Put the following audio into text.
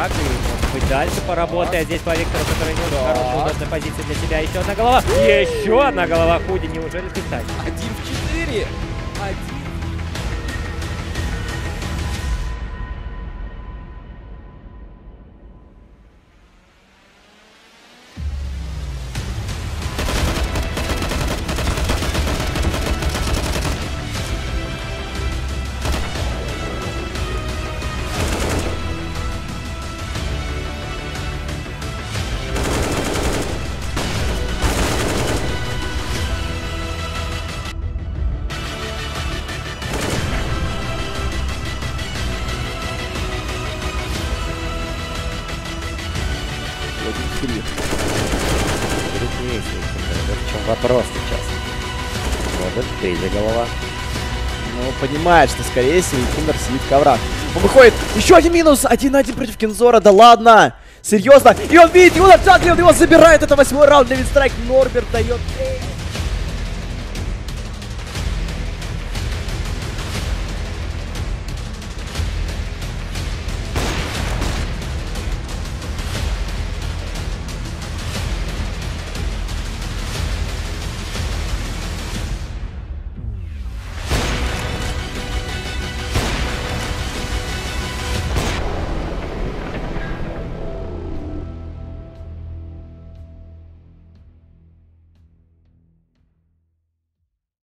так, и может быть дальше поработает здесь по Виктору, который не очень хорошая, удобная позиция для себя. Еще одна голова. Еще одна голова Худи. Неужели ты так? 1 в 4. 1. В чем вопрос сейчас? Вот, третья голова. Ну, понимает, что, скорее всего, Кимбер сидит в коврах. Он выходит. Еще один минус. 1-1 против Кензора. Да ладно. Серьезно. И он видит его на джангле, он его забирает. Это 8-й раунд для Винстрайк. Норберт дает.